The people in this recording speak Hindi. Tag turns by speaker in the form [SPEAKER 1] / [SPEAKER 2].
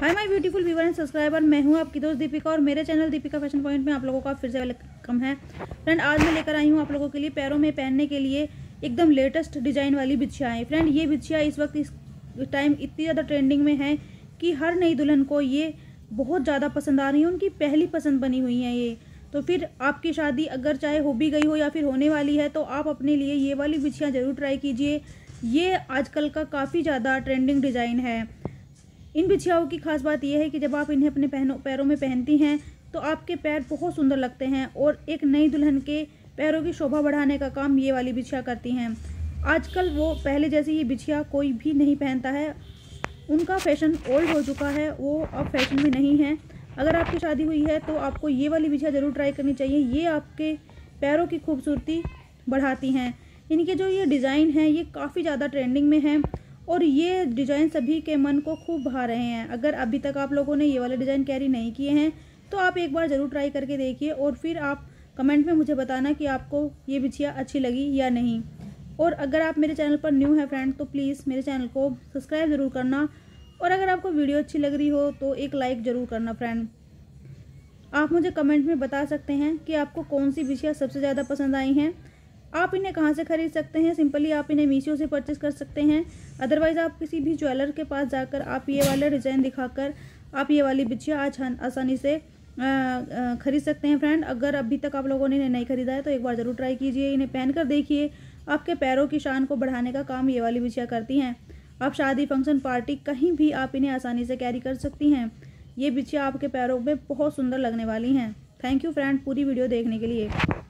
[SPEAKER 1] Hi my beautiful viewer and subscriber, मैं हूं आपकी दोस्त दीपिका और मेरे चैनल दीपिका फैशन पॉइंट में आप लोगों का फिर से वेलकम है। फ्रेंड, आज मैं लेकर आई हूं आप लोगों के लिए पैरों में पहनने के लिए एकदम लेटेस्ट डिज़ाइन वाली बिछियाएँ। फ्रेंड, ये बिछिया इस वक्त इस टाइम इतनी ज़्यादा ट्रेंडिंग में है कि हर नई दुल्हन को ये बहुत ज़्यादा पसंद आ रही है, उनकी पहली पसंद बनी हुई है ये। तो फिर आपकी शादी अगर चाहे हो भी गई हो या फिर होने वाली है तो आप अपने लिए ये वाली बिछिया ज़रूर ट्राई कीजिए। ये आजकल का काफ़ी ज़्यादा ट्रेंडिंग डिज़ाइन है। इन बिछियाओं की खास बात यह है कि जब आप इन्हें अपने पैरों में पहनती हैं तो आपके पैर बहुत सुंदर लगते हैं और एक नई दुल्हन के पैरों की शोभा बढ़ाने का काम ये वाली बिछिया करती हैं। आजकल वो पहले जैसी ये बिछिया कोई भी नहीं पहनता है, उनका फैशन ओल्ड हो चुका है, वो अब फैशन में नहीं है। अगर आपकी शादी हुई है तो आपको ये वाली बिछिया ज़रूर ट्राई करनी चाहिए। ये आपके पैरों की खूबसूरती बढ़ाती हैं। इनके जो ये डिज़ाइन हैं ये काफ़ी ज़्यादा ट्रेंडिंग में हैं और ये डिज़ाइन सभी के मन को खूब भा रहे हैं। अगर अभी तक आप लोगों ने ये वाले डिज़ाइन कैरी नहीं किए हैं तो आप एक बार ज़रूर ट्राई करके देखिए और फिर आप कमेंट में मुझे बताना कि आपको ये बिछिया अच्छी लगी या नहीं। और अगर आप मेरे चैनल पर न्यू हैं फ्रेंड तो प्लीज़ मेरे चैनल को सब्सक्राइब ज़रूर करना और अगर आपको वीडियो अच्छी लग रही हो तो एक लाइक ज़रूर करना। फ्रेंड, आप मुझे कमेंट में बता सकते हैं कि आपको कौन सी बिछिया सबसे ज़्यादा पसंद आई हैं। आप इन्हें कहाँ से खरीद सकते हैं? सिंपली आप इन्हें मीशो से परचेस कर सकते हैं। अदरवाइज़ आप किसी भी ज्वेलर के पास जाकर आप ये वाला डिज़ाइन दिखाकर आप ये वाली बिछिया आसानी से खरीद सकते हैं। फ्रेंड, अगर अभी तक आप लोगों ने इन्हें नहीं खरीदा है तो एक बार ज़रूर ट्राई कीजिए, इन्हें पहन कर देखिए। आपके पैरों की शान को बढ़ाने का काम ये वाली बिछिया करती हैं। आप शादी, फंक्शन, पार्टी कहीं भी आप इन्हें आसानी से कैरी कर सकती हैं। ये बिछिया आपके पैरों में बहुत सुंदर लगने वाली हैं। थैंक यू फ्रेंड पूरी वीडियो देखने के लिए।